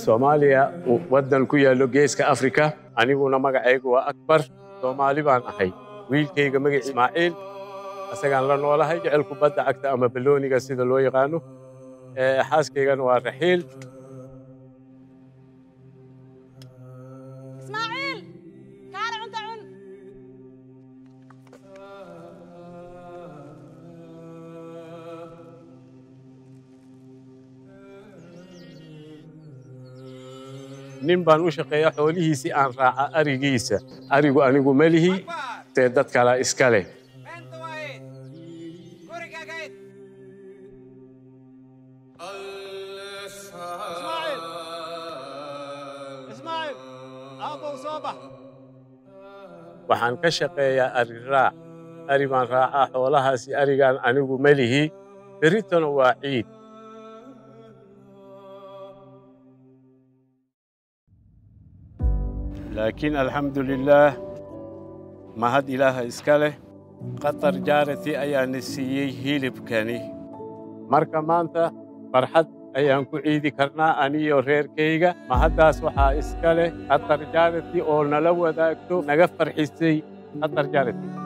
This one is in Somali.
Soomaaliya waddan ku yaalo geeska Afrika aniguna magacaygu waa Akbar Soomaali baan ahay wiilkayga magaciisa Ismaaciil asagaan la noolahay jecel kubadda cagta ama balooniga sida loo yaqaano xaaskaygana waa Raxiil Ismaaciil kaara cunta cun nin baan u shaqeeyaa xoolihiisii aan raaca arigiisa arigu anigu malihi ee dad kale iska leh waxaan ka shaqeeyaa ari raac ari baan raacaa xoolahaasi arigaan anigu malihi beritana waa ciid لكن الحمد لله ما هاد إله إسكاله قطر جارتي أيان السيي هيلب كاني مركا مانتا فرحت أيان كعيدي كرنا أني ورير كيغا ما هاداس وحا إسكاله قطر جارتي أولنا لو ذاكتو نغفر حسي قطر جارتي